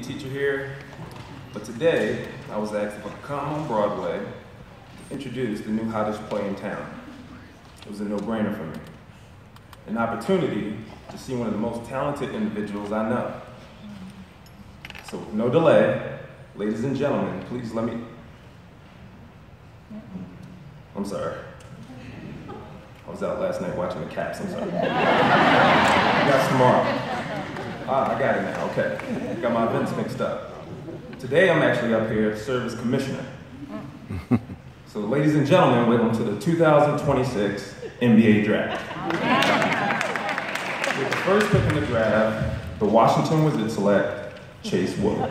teacher here, but today I was asked if I could come on Broadway to introduce the new hottest play in town. It was a no-brainer for me. An opportunity to see one of the most talented individuals I know. So with no delay, ladies and gentlemen, please let me... I'm sorry. I was out last night watching the Caps, I'm sorry. That's tomorrow. I got it now, okay. Got my events mixed up. Today I'm actually up here to serve as commissioner. So ladies and gentlemen, welcome to the 2026 NBA Draft. With the first pick in the draft, the Washington Wizards select Chase Wood.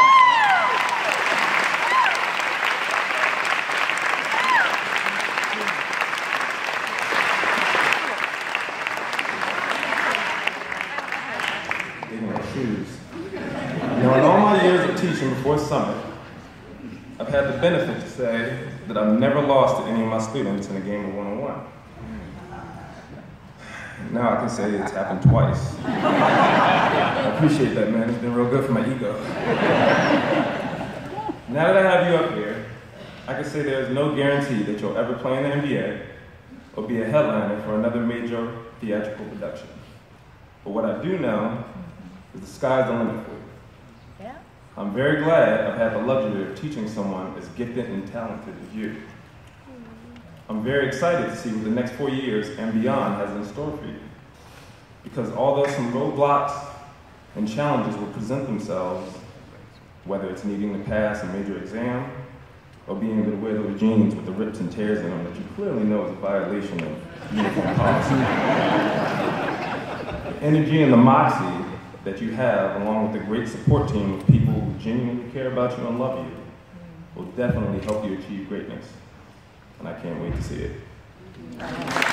Shoes. Now, in all my years of teaching before Summit, I've had the benefit to say that I've never lost to any of my students in a game of one-on-one. Now I can say it's happened twice. I appreciate that, man. It's been real good for my ego. Now that I have you up here, I can say there's no guarantee that you'll ever play in the NBA or be a headliner for another major theatrical production. But what I do know is the sky's the limit for you. Yeah. I'm very glad I've had the luxury of teaching someone as gifted and talented as you. I'm very excited to see what the next 4 years and beyond has in store for you. Because although some roadblocks and challenges will present themselves, whether it's needing to pass a major exam or being able to wear those jeans with the rips and tears in them that you clearly know is a violation of uniform policy. The energy and the moxie that you have, along with a great support team of people who genuinely care about you and love you, will definitely help you achieve greatness. And I can't wait to see it.